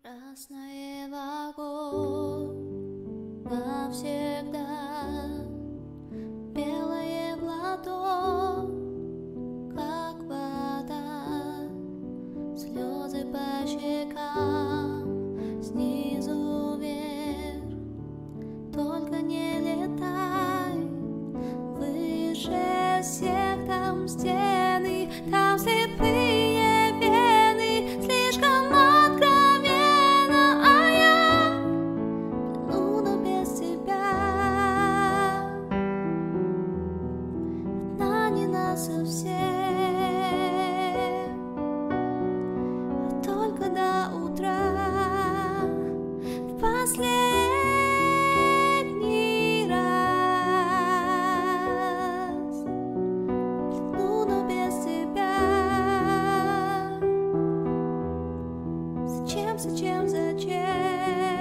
Красное в огонь навсегда, белое в ладонь, как вода, слезы по щекам снизу вверх. Только не летай выше всех, там стены, там слепые вены, слишком откровенно, а я тяну, но без тебя одна не насовсем, а только до утра в последний раз. Тяну, но без тебя. Зачем, зачем, зачем?